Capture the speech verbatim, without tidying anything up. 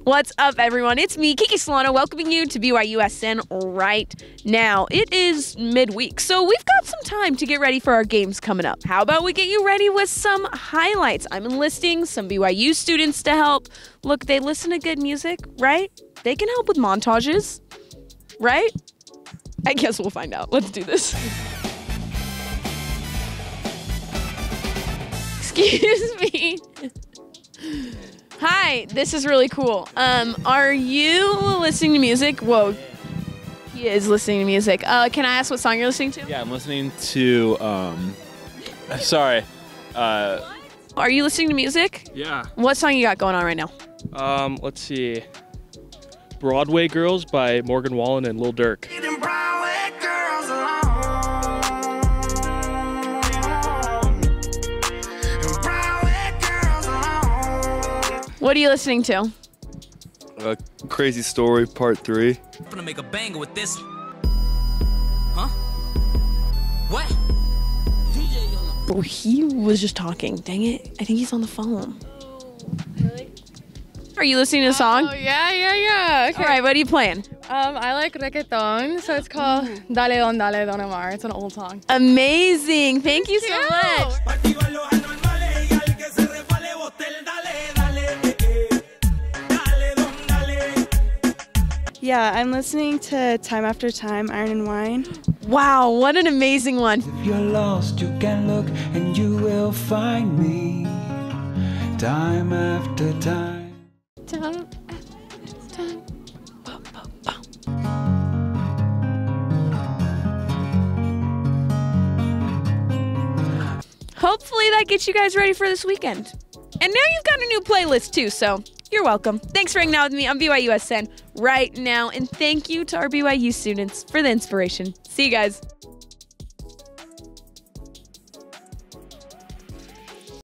What's up, everyone? It's me, Kiki Solano, welcoming you to B Y U S N right now. It is midweek, so we've got some time to get ready for our games coming up. How about we get you ready with some highlights? I'm enlisting some B Y U students to help. Look, they listen to good music, right? They can help with montages, right? I guess we'll find out. Let's do this. Excuse me. Hi, this is really cool. Um, are you listening to music? Whoa, he is listening to music. Uh, can I ask what song you're listening to? Yeah, I'm listening to, um, sorry. Uh, Are you listening to music? yeah. What song you got going on right now? Um, let's see. Broadway Girls by Morgan Wallen and Lil Durk. What are you listening to? Uh, Crazy Story Part three. I'm gonna make a banger with this. Huh? What? Oh, he was just talking. Dang it. I think he's on the phone. Really? Are you listening to the song? Oh, yeah, yeah, yeah. Okay. All right, what are you playing? Um, I like reggaeton, so it's called Dale Don Dale Don Omar. It's an old song. Amazing. Thank you so much. Yeah, I'm listening to Time After Time, Iron and Wine. Wow, what an amazing one. If you're lost, you can look and you will find me. Time after time. Time after time. Whoa, whoa, whoa. Hopefully that gets you guys ready for this weekend. And now you've got a new playlist too, so you're welcome. Thanks for hanging out with me on B Y U S N right now, and thank you to our B Y U students for the inspiration. See you guys.